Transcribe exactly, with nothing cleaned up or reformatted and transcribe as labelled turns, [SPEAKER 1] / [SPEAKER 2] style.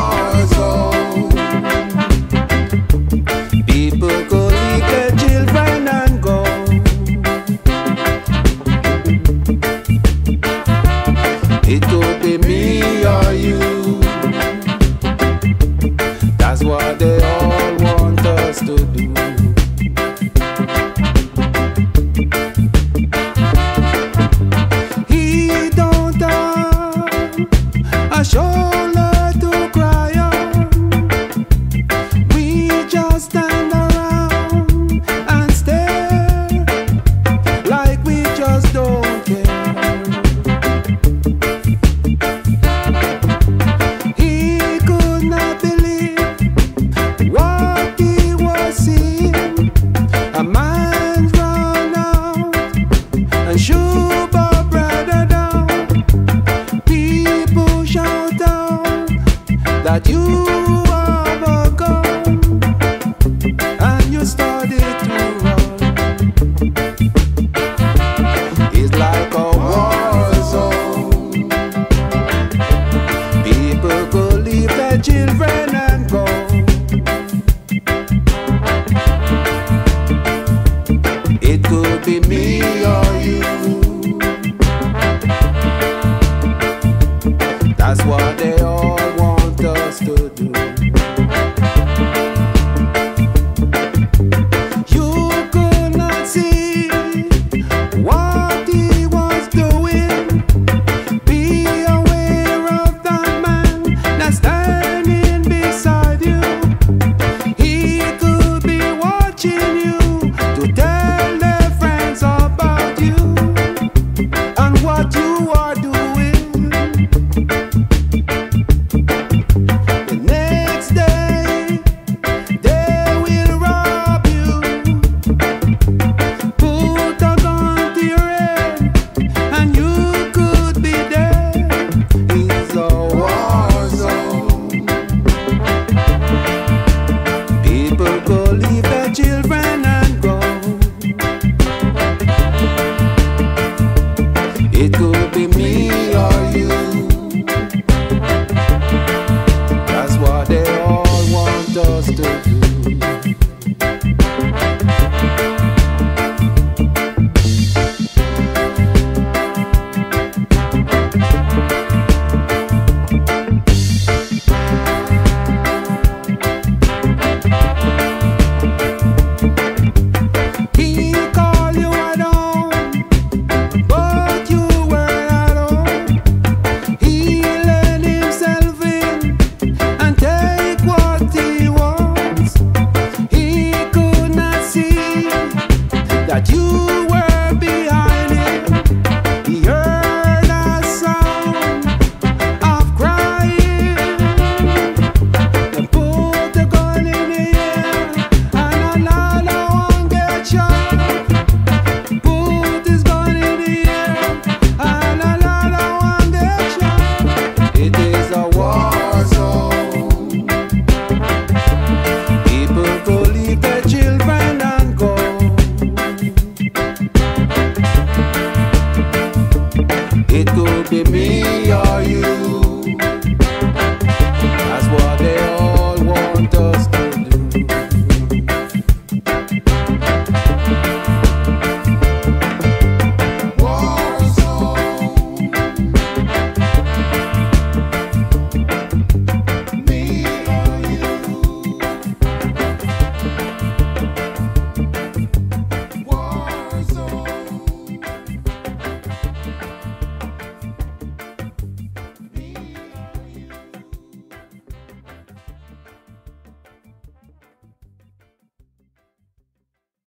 [SPEAKER 1] war zone. People could leave their children and go. It could be me or you. That's what they all want us to do. He don't have a shoulder to cry on. We just stand around and stare like we just don't care. He could not believe what he was seeing. A man run out and shoot our brother down. People shout out that you have a gun and you started to run. It's like a war zone. People could leave their children and go. It could be me or you. That's what they all want us to do.